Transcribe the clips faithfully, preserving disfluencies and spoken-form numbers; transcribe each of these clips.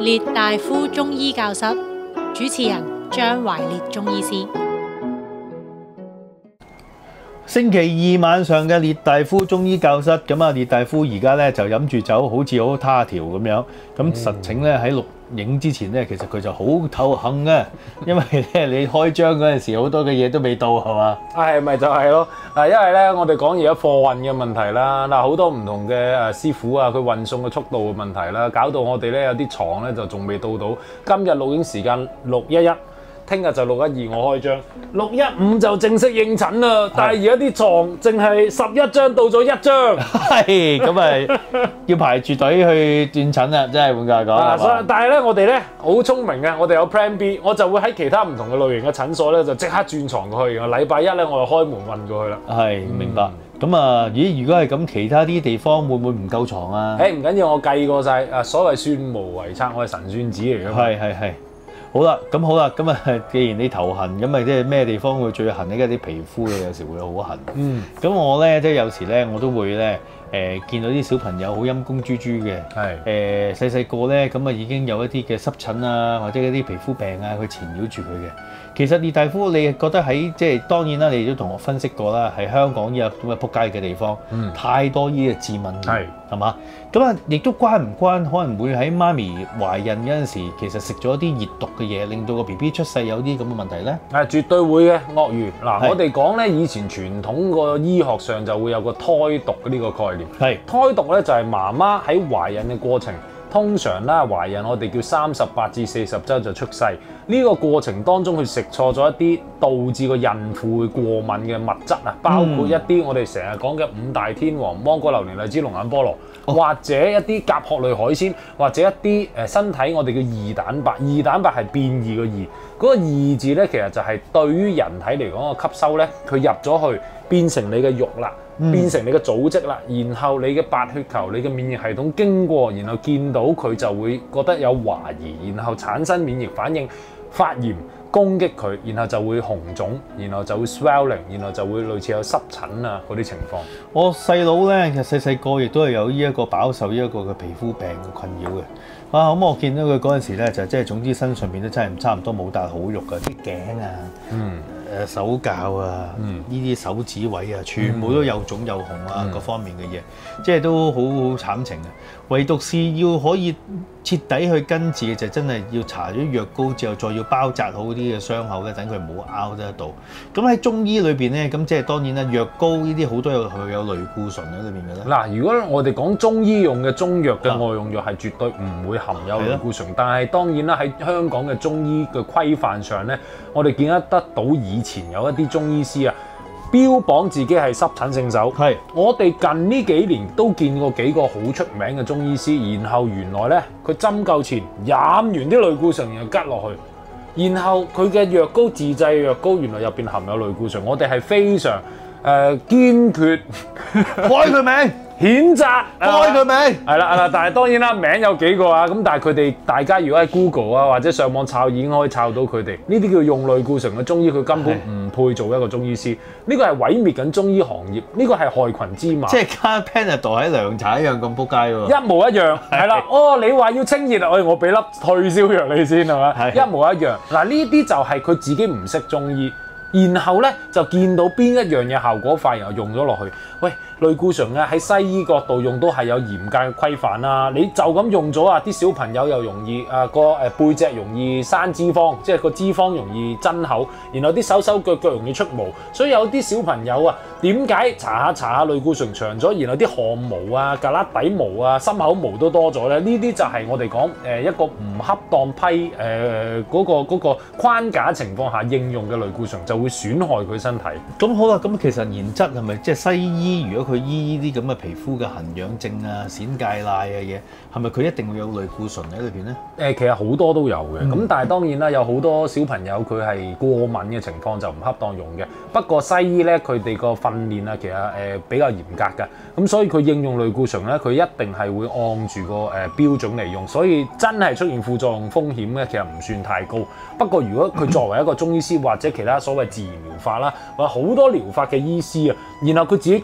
列大夫中醫教室主持人張懷烈中醫師。 星期二晚上嘅列大夫中醫教室，咁啊列大夫而家咧就飲住酒，好似好他條咁樣。咁實情咧喺錄影之前咧，其實佢就好頭痕嘅，因為咧你開張嗰陣時好多嘅嘢都未到，係嘛？ 係咪就係咯？嗱，因為咧我哋講而家貨運嘅問題啦，嗱好多唔同嘅誒師傅啊，佢運送嘅速度嘅問題啦，搞到我哋咧有啲床咧就仲未到到。今日錄影時間六一一。聽日就六一二我開張，六一五就正式應診啦。但係而家啲床淨係十一張到咗一張， 係咁啊，要排住隊去斷診啦，真係換句話講。 啊，所以但係咧，我哋咧好聰明嘅，我哋有 Plan B， 我就會喺其他唔同嘅類型嘅診所咧，就即刻轉床過去。然後禮拜一咧，我就開門運過去啦。 係，明白。咁啊，咦？如果係咁，其他啲地方會唔會唔夠床啊？ 誒唔緊要，我計過晒。啊，所謂算無遺策，我係神算子嚟㗎嘛。 係係係。好啦，咁好啦，咁啊，既然你頭痕，咁啊，即係咩地方會最痕呢？而家啲皮膚嘅有時會好痕。嗯。咁我咧，即係有時咧，我都會咧，誒、呃、見到啲小朋友好陰公豬豬嘅。係。誒細細個咧，咁啊已經有一啲嘅濕疹啊，或者一啲皮膚病啊，佢纏繞住佢嘅。其實列大夫，你覺得喺即係當然啦，你都同我分析過啦，喺香港呢個咁嘅撲街嘅地方，嗯、太多呢啲致敏，係係嘛？咁啊，亦都關唔關可能會喺媽咪懷孕嗰陣時，其實食咗啲熱毒嘅嘢，令到個 B B 出世有啲咁嘅問題咧？係絕對會嘅，鱷魚嗱，我哋講咧以前傳統個醫學上就會有個胎毒呢個概念，係胎毒咧就係媽媽喺懷孕嘅過程。通常啦，懷孕我哋叫三十八至四十週就出世。呢、這個過程當中，佢食錯咗一啲導致個孕婦會過敏嘅物質啊，包括一啲我哋成日講嘅五大天王芒果、榴蓮、荔枝、龍眼、菠蘿，哦、或者一啲甲殼類海鮮，或者一啲誒身體我哋叫異蛋白。異蛋白係變異嘅異，嗰、那個異字咧其實就係對於人體嚟講個吸收咧，佢入咗去變成你嘅肉啦。變成你嘅組織啦，然後你嘅白血球、你嘅免疫系統經過，然後見到佢就會覺得有懷疑，然後產生免疫反應，發炎攻擊佢，然後就會紅腫，然後就會 swelling， 然後就會類似有濕疹啊嗰啲情況。我細佬咧，其實細細個亦都係有呢一個飽受呢一個嘅皮膚病嘅困擾嘅。啊，咁我見到佢嗰陣時咧，就即係總之身上邊都真係差唔多冇笪好肉㗎，啲頸啊，嗯。誒手教啊，呢啲、嗯、手指位啊，全部都有腫有紅啊，嗯、各方面嘅嘢，即係都好好慘情啊！唯獨是要可以徹底去根治嘅，就真係要搽咗藥膏之後，再要包紮好啲嘅傷口咧，等佢唔好拗得到。咁喺中醫裏邊咧，咁即係當然啦，藥膏呢啲好多有佢有類固醇喺裏邊嘅咧。嗱，如果我哋講中醫用嘅中藥嘅外用藥係絕對唔會含有類固醇，但係當然啦，喺香港嘅中醫嘅規範上咧，我哋見得得到以前有一啲中醫師啊，標榜自己係濕疹聖手。係，我哋近呢幾年都見過幾個好出名嘅中醫師，然後原來咧佢針灸前飲完啲類固醇，然後吉落去，然後佢嘅藥膏自製嘅藥膏原來入邊含有類固醇，我哋係非常誒、呃、堅決改佢名。譴責開佢名係啦係啦，但係當然啦，名有幾個啊？咁但係佢哋大家如果喺 Google 啊或者上網抄已經可以抄到佢哋呢啲叫用類固醇嘅中醫，佢根本唔配做一個中醫師。呢個係毀滅緊中醫行業，呢個係害群之馬。即係加 Panadol 喺涼茶一樣咁撲街喎，一模一樣係啦。哦，你話要清熱，我我俾粒退燒藥你先係嘛？一模一樣。嗱，呢啲就係佢自己唔識中醫。然後咧就見到邊一樣嘢效果快，然後用咗落去。喂，類固醇啊喺西醫角度用都係有嚴格嘅規範啦。你就咁用咗啊，啲小朋友又容易啊個誒背脊容易生脂肪，即係個脂肪容易增厚，然後啲手手腳腳容易出毛。所以有啲小朋友啊，點解搽下搽下類固醇長咗，然後啲汗毛啊、胳肋底毛啊、心口毛都多咗咧？呢啲就係我哋講誒一個唔恰當批誒嗰、呃嗰個嗰、嗰個框架情況下應用嘅類固醇就會損害佢身體。咁好啦，咁其實原則係咪即係西醫？如果佢醫呢啲咁嘅皮膚嘅痕癢症啊、閃戒賴嘅嘢，係咪佢一定會有類固醇喺裏邊咧？誒、呃，其實好多都有嘅。咁、嗯、但係當然啦，有好多小朋友佢係過敏嘅情況就唔恰當用嘅。不過西醫咧，佢哋個訓練啊，其實誒、呃、比較嚴格㗎。咁所以佢應用類固醇咧，佢一定係會按住個誒、呃、標準嚟用。所以真係出現副作用風險咧，其實唔算太高。不過如果佢作為一個中醫師或者其他所謂自然療法啦，或者好多療法嘅醫師啊，然後佢自己加啲西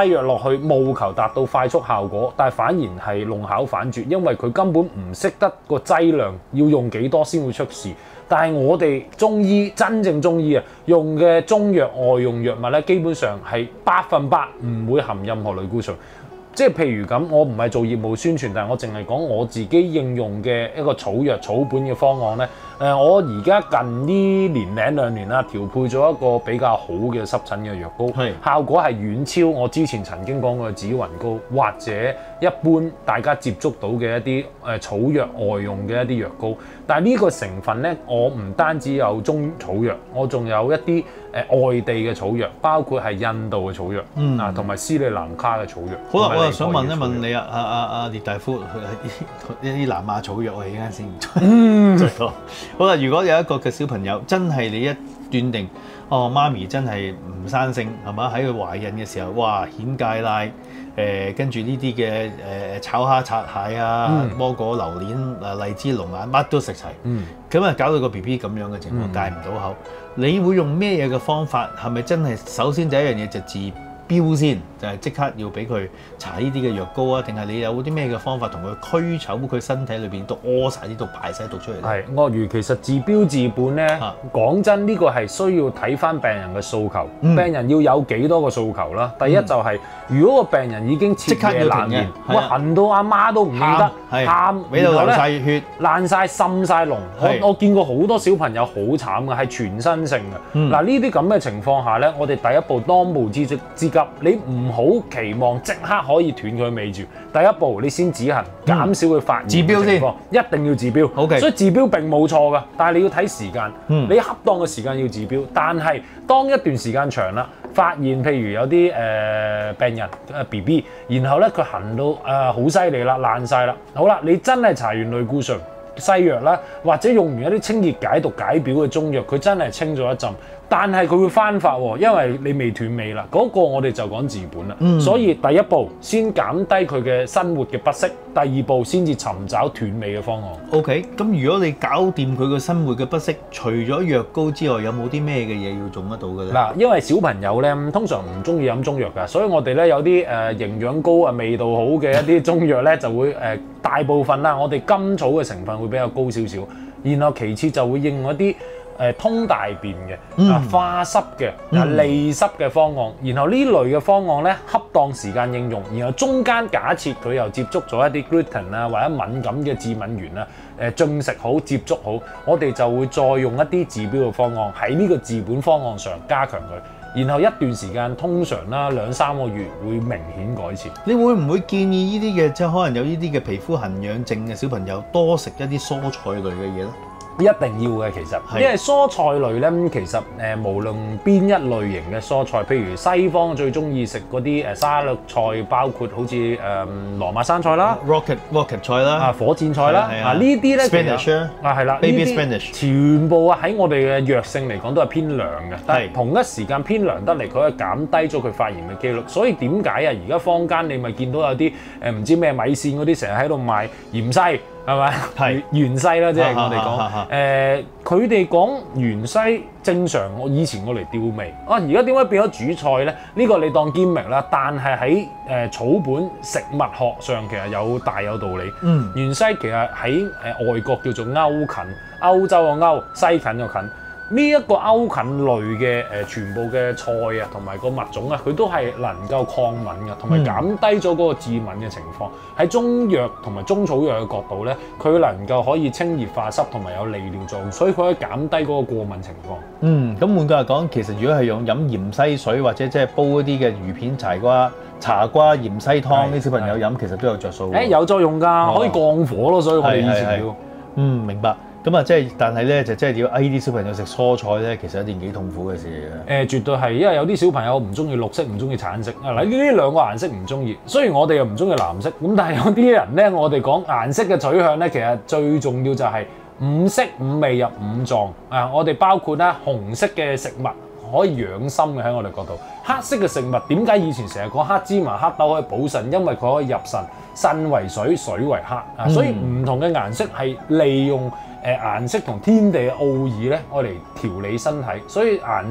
西藥落去，務求達到快速效果，但係反而係弄巧反拙，因為佢根本唔識得個劑量要用幾多先會出事。但係我哋中醫真正中醫啊，用嘅中藥外用藥物咧，基本上係百分百唔會含任何類固醇。即係譬如咁，我唔係做業務宣傳，但係我淨係講我自己應用嘅一個草藥草本嘅方案咧。誒、呃，我而家近呢年零兩年啦，調配咗一個比較好嘅濕疹嘅藥膏， 係效果係遠超我之前曾經講過嘅紫雲膏，或者一般大家接觸到嘅一啲誒草藥外用嘅一啲藥膏。但係呢個成分咧，我唔單止有中草藥，我仲有一啲誒、呃、外地嘅草藥，包括係印度嘅草藥，嗯啊，同埋斯里蘭卡嘅草藥。 好啦，我又想問一問你啊，阿阿阿列大夫，一啲南亞草藥我而家先唔嗯再講。好啦，如果有一個嘅小朋友真係你一斷定，哦媽咪真係唔生性係嘛？喺佢懷孕嘅時候，哇蜆芥賴誒，跟住呢啲嘅誒炒蝦拆蟹啊、 嗯、 芒果榴蓮誒荔枝龍眼乜都食齊，咁啊、嗯、搞到個 B B 咁樣嘅情況戒唔到口，嗯、你會用咩嘢嘅方法？係咪真係首先第一樣嘢就治標先，就係即刻要俾佢搽呢啲嘅藥膏啊？定係你有啲咩嘅方法同佢驅走佢身體裏邊都屙晒啲毒排晒毒出嚟？ 係鱷魚其實治標治本咧，講、啊、真呢、這個係需要睇翻病人嘅訴求，嗯、病人要有幾多個訴求啦。第一就係、是嗯、如果個病人已經即刻要難言，哇痕到阿媽都唔認得，喊， 俾到流晒血、 爛晒、滲晒膿。我我見過好多小朋友好慘嘅，係全身性嘅。嗱呢啲咁嘅情況下咧，我哋第一步當務之之之急，你唔好期望即刻可以斷佢尾住。第一步你先止痕，減少佢發炎嘅情況，一定要治標。 Okay. 所以治標並冇錯㗎，但係你要睇時間，嗯、你恰當嘅時間要治標。但係當一段時間長啦，發現譬如有啲誒、呃、病人誒 B B， 然後咧佢痕到誒好犀利啦，爛晒啦，好啦，你真係搽完類固醇西藥啦，或者用完一啲清熱解毒解表嘅中藥，佢真係清咗一陣。但係佢會翻發喎，因為你未斷尾啦，嗰、那個我哋就講治本啦。嗯、所以第一步先減低佢嘅生活嘅不適，第二步先至尋找斷尾嘅方案。 OK，咁如果你搞掂佢嘅生活嘅不適，除咗藥膏之外，有冇啲咩嘅嘢要做得到嘅咧？ 嗱，因為小朋友咧通常唔中意飲中藥㗎，所以我哋咧有啲誒、呃、營養高啊、味道好嘅一啲中藥咧就會誒、呃、大部分啦，我哋甘草嘅成分會比較高少少，然後其次就會應用一啲。誒通大便嘅、嗯、啊化濕嘅啊利濕嘅方案，然後呢類嘅方案咧恰當時間應用，然後中間假設佢又接觸咗一啲 gluten 啊或者敏感嘅致敏原啊，誒進食好接觸好，我哋就會再用一啲治標嘅方案喺呢個治本方案上加強佢，然後一段時間通常啦兩三個月會明顯改善。 你會唔會建議呢啲嘅即係可能有呢啲嘅皮膚痕癢症嘅小朋友多食一啲蔬菜類嘅嘢咧？ 一定要嘅，其實，因為蔬菜類咧，其實誒、呃、無論邊一類型嘅蔬菜，譬如西方最中意食嗰啲誒沙律菜，包括好似誒、呃、羅馬生菜啦、 rocket rocket 菜啦、 啊火箭菜啦，啊呢啲咧 spinach 啊係啦 baby spinach 全部啊喺我哋嘅藥性嚟講都係偏涼嘅，但係同一時間偏涼得嚟，佢可以減低咗佢發炎嘅機率。所以點解啊？而家坊間你咪見到有啲誒唔知咩米線嗰啲成日喺度賣芫茜。係咪？係芫茜啦，即係我哋講。誒，佢哋講芫茜正常，我以前我嚟調味。啊，而家點解變咗主菜咧？呢、這個你當堅明啦。但係喺誒草本食物學上，其實有大有道理。嗯，芫茜其實喺誒外國叫做歐芹，歐洲嘅歐，西芹嘅芹。呢一個歐芹類嘅誒、呃、全部嘅菜啊，同埋個物種啊，佢都係能夠抗敏嘅，同埋減低咗嗰個致敏嘅情況。喺、嗯、中藥同埋中草藥嘅角度咧，佢能夠可以清熱化濕同埋有利尿作用，所以佢可以減低嗰個過敏情況。嗯， 咁換句話講，其實如果係用飲芫茜水或者即係煲一啲嘅魚片柴瓜、茶瓜芫茜湯，啲小朋友飲其實都有着數。 誒有作用㗎，哦、可以降火咯，所以我哋以前要。 嗯，明白。咁啊，即係，但係咧，就即係要嗌啲小朋友食蔬菜咧，其實一件幾痛苦嘅事嚟嘅。誒、 呃，絕對係，因為有啲小朋友唔中意綠色，唔中意橙色。啊，嗱，呢啲兩個顏色唔中意。雖然我哋又唔中意藍色，咁但係有啲人咧，我哋講顏色嘅取向咧，其實最重要就係五色五味入五臟。啊，我哋包括咧紅色嘅食物可以養心嘅，喺我哋角度。黑色嘅食物點解以前成日講黑芝麻、黑豆可以補腎？因為佢可以入腎，腎為水，水為黑。啊，嗯、所以唔同嘅顏色係利用。誒顏色同天地嘅奧義咧，我嚟調理身體，所以顏色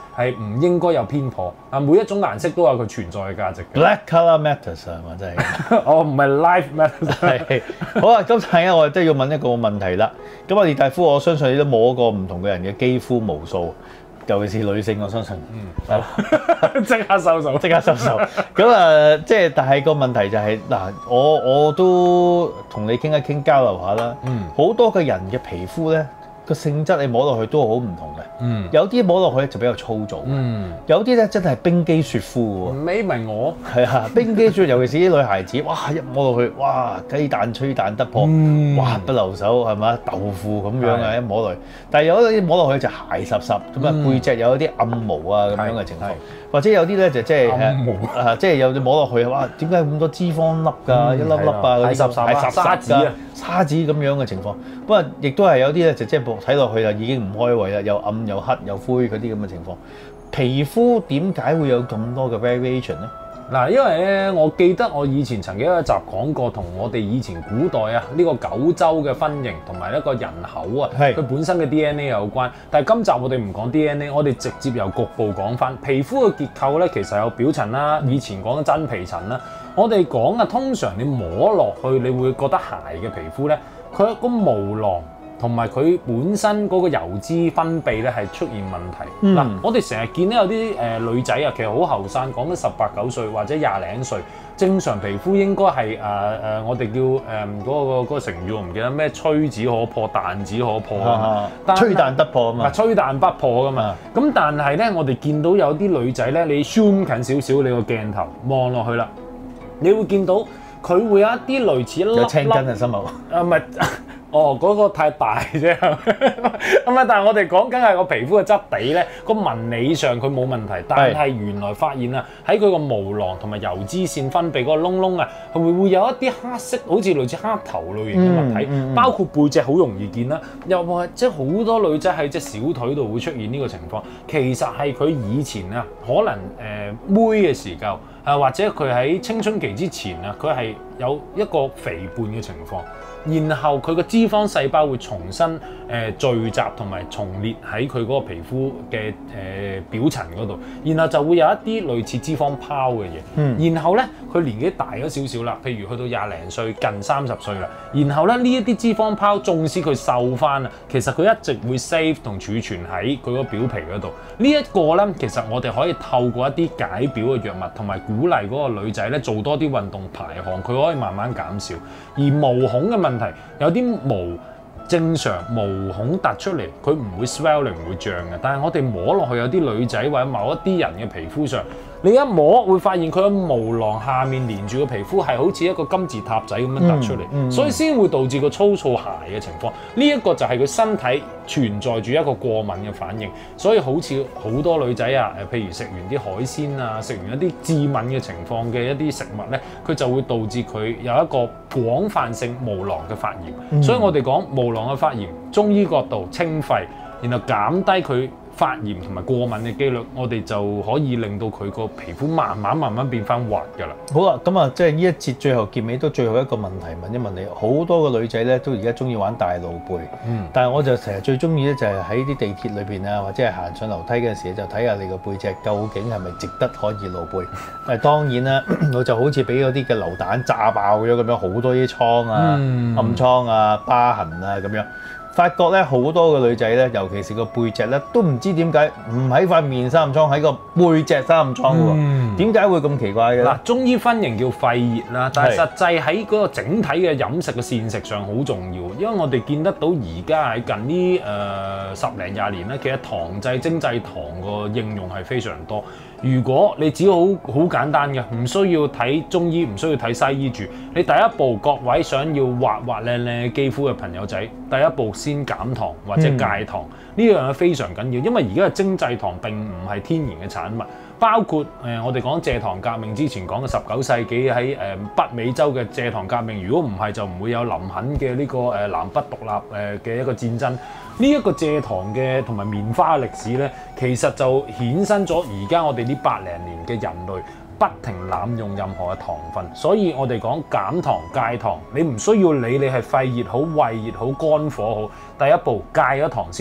係唔應該有偏頗啊！每一種顏色都有佢存在嘅價值嘅。 Black colour matters 係嘛，真係。 哦，唔係 life matters。 係好啊！今次咧，我哋都要問一個問題啦。咁啊，列大夫，我相信你都摸過唔同嘅人嘅肌膚無數，尤其是女性，我相信。 嗯，即刻收手， 即刻收手。咁啊，即係但係個問題就係、是、嗱，我我都同你傾一傾交流下啦。嗯，好多嘅人嘅皮膚咧，個性質你摸落去都好唔同嘅。嗯，有啲摸落去就比較粗糙。嗯，有啲咧真係冰肌雪膚喎。 咪咪我係啊，冰肌雪，尤其是啲女孩子，哇！一摸落去，哇！雞蛋吹蛋得破，嗯、哇！不留手係嘛？豆腐咁樣啊，一摸落去。但係有啲摸落去就鞋濕濕，咁啊背脊有一啲暗毛啊咁樣嘅情況，或者有啲咧就即係啊，即係有啲摸落去，哇！點解咁多脂肪粒㗎？嗯、一粒粒啊，嗰啲鞋濕濕啊，沙子啊， 沙子咁樣嘅情況。不過亦都係有啲咧就即係睇落去就已經唔開胃啦，又暗又黑又灰嗰啲咁嘅情況。皮膚點解會有咁多嘅 variation 咧？ 嗱，因為咧，我記得我以前曾經有一集講過，同我哋以前古代啊呢個九州嘅分型同埋一個人口啊，佢是本身嘅 D N A 有關。但係今集我哋唔講 D N A， 我哋直接由局部講翻皮膚嘅結構咧，其實有表層啦，以前講嘅真皮層啦。我哋講啊，通常你摸落去，你會覺得鞋嘅皮膚咧，佢有個毛囊。同埋佢本身嗰個油脂分泌咧係出現問題。嗱、嗯，我哋成日見到有啲誒、呃、女仔啊，其實好後生，講緊十八九歲或者廿零歲，正常皮膚應該係誒誒，我哋叫誒嗰、呃那個嗰、那個成語我唔記得咩，吹子可破，彈子可破啊嘛，吹彈不破啊嘛，吹彈不破噶嘛。咁、啊、但係咧，我哋見到有啲女仔咧，你 zoom 近少少，你個鏡頭望落去啦，你會見到佢會有一啲類似一粒粒有青筋嘅心口啊，唔係。哦，嗰、那個太大啫，咁啊！但係我哋講緊係個皮膚嘅質地咧，個紋理上佢冇問題，但係原來發現啊，喺佢個毛囊同埋油脂腺分泌嗰個窿窿啊，係會會有一啲黑色，好似類似黑頭類型嘅物體，嗯嗯、包括背脊好容易見啦，又或者好多女仔喺隻小腿度會出現呢個情況，其實係佢以前啊，可能誒、呃、妹嘅時候啊，或者佢喺青春期之前啊，佢係有一個肥胖嘅情況。然後佢個脂肪細胞會重新誒、呃、聚集同埋重列喺佢嗰個皮膚嘅誒、呃、表層嗰度，然後就會有一啲類似脂肪泡嘅嘢。嗯、然後咧佢年紀大咗少少啦，譬如去到廿零歲近三十歲啦，然後咧呢一啲脂肪泡，縱使佢瘦翻啊，其實佢一直會 save 同儲存喺佢個表皮嗰度。這個、呢一個咧，其實我哋可以透過一啲解表嘅藥物，同埋鼓勵嗰個女仔咧做多啲運動排汗，佢可以慢慢減少。而毛孔嘅問題，有啲毛正常毛孔突出嚟，佢唔會 swelling 唔會脹嘅。但係我哋摸落去有啲女仔或者某一啲人嘅皮膚上，你一摸會發現佢嘅毛囊下面連住個皮膚係好似一個金字塔仔咁樣突出嚟，嗯嗯、所以先會導致個粗糙鞋嘅情況。呢、這、一個就係佢身體存在住一個過敏嘅反應，所以好似好多女仔啊，誒，譬如食完啲海鮮啊，食完一啲致敏嘅情況嘅一啲食物咧，佢就會導致佢有一個廣泛性毛囊嘅發炎。嗯、所以我哋講毛囊嘅發炎，中醫角度清肺，然後減低佢發炎同埋過敏嘅機率，我哋就可以令到佢個皮膚慢慢慢慢變翻滑㗎啦。 好啦，咁啊，即係呢一節最後結尾都最後一個問題問一問你，好多個女仔咧都而家中意玩大露背，嗯，但係我就成日最中意咧就係喺啲地鐵裏邊啊，或者係行上樓梯嘅時候就睇下你個背脊究竟係咪值得可以露背。但係當然啦，我就好似俾嗰啲嘅流彈炸爆咗咁樣，好多啲瘡啊、嗯、暗瘡啊、疤痕啊咁樣。發覺咧好多嘅女仔咧，尤其是個背脊咧，都唔知點解唔喺塊面生暗瘡，喺個背脊生暗瘡喎。點解、嗯、會咁奇怪嘅？嗱，中醫分型叫肺熱啦，但係實際喺嗰個整體嘅飲食嘅膳食上好重要，因為我哋見得到而家喺近呢誒、呃、十零廿年咧，其實糖製精製糖個應用係非常多。如果你只好好簡單嘅，唔需要睇中醫，唔需要睇西醫住，你第一步各位想要滑滑靚靚肌膚嘅朋友仔，第一步先減糖或者戒糖，呢樣嘢非常緊要，因為而家嘅精製糖並唔係天然嘅產物，包括誒、呃、我哋講蔗糖革命之前講嘅十九世紀喺誒北美洲嘅蔗糖革命，如果唔係就唔會有林肯嘅呢個誒南北獨立誒嘅一個戰爭。呢一個蔗糖嘅同埋棉花嘅歷史咧，其實就衍生咗而家我哋呢百零年嘅人類不停濫用任何嘅糖分，所以我哋講減糖戒糖，你唔需要理你係肺熱好、胃熱好、肝火好，第一步戒咗糖先，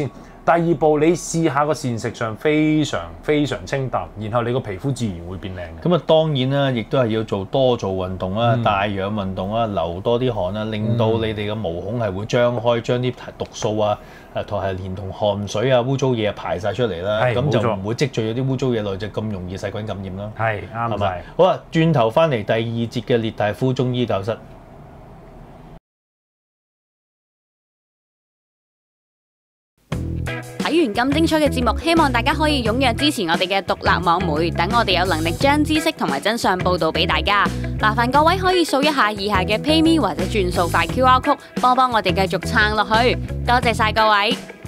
第二步，你試下個膳食上非常非常清淡，然後你個皮膚自然會變靚嘅。 咁啊，當然啦，亦都係要做多做運動啦， 嗯、 帶氧運動啦，流多啲汗啦，令到你哋嘅毛孔係會張開，將啲毒素啊，誒同係連同汗水啊、污糟嘢排晒出嚟啦，咁就唔會積聚咗啲污糟嘢落，就咁容易細菌感染啦。 係啱晒。 好啦，轉頭翻嚟第二節嘅列大夫中醫教室。 睇完咁精彩嘅節目，希望大家可以踴躍支持我哋嘅獨立網媒，等我哋有能力將知識同埋真相報導俾大家。麻煩各位可以掃一下以下嘅 PayMe 或者轉數快 Q R code，幫幫我哋繼續撐落去。多謝晒各位。